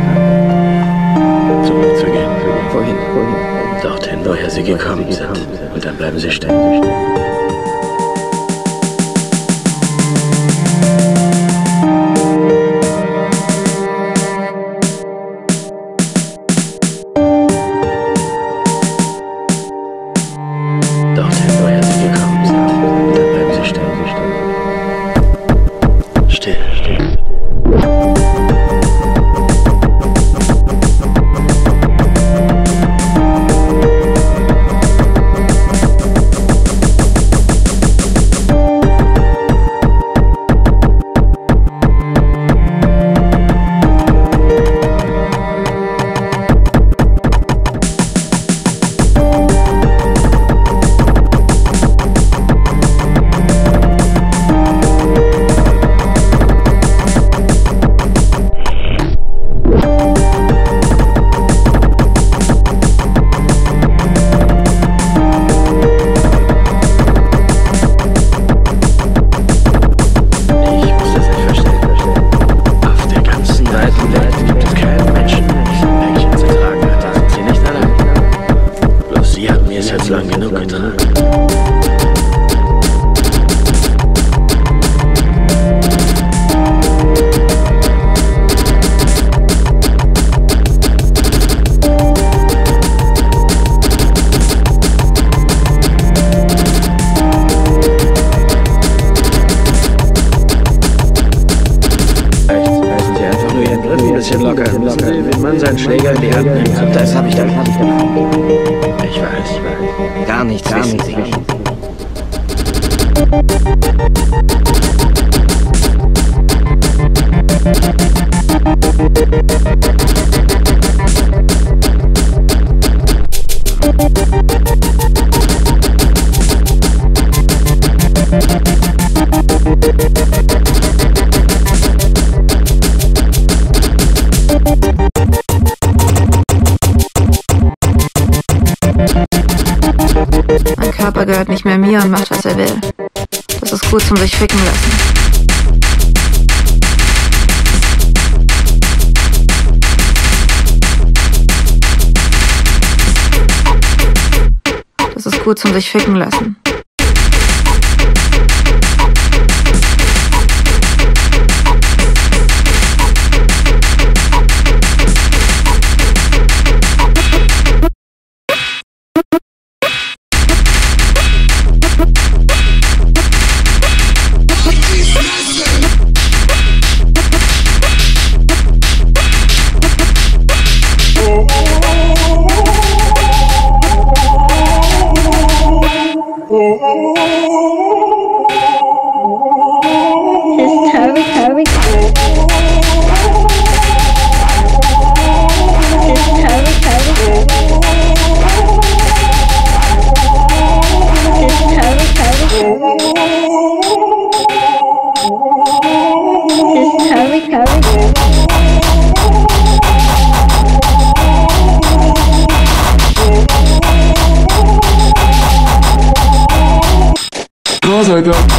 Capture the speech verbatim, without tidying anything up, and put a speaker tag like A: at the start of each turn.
A: Zurückzugehen.
B: Wohin? Wohin?
A: Dorthin, woher Sie gekommen sind. Und dann bleiben Sie stehen. Dorthin, woher Sie gekommen sind. Und dann bleiben Sie stehen. Still, still. Lang genug getragen. Ein bisschen locker. Wenn man seinen Schläger in die Hand nimmt,
B: Das habe ich dann. Hab ich dann.
A: ich weiß, ich weiß.
B: Gar nichts, gar nichts.
C: Mein Körper gehört nicht mehr mir und macht, was er will. Das ist gut zum sich ficken lassen. Das ist gut zum sich ficken lassen.
D: Alter.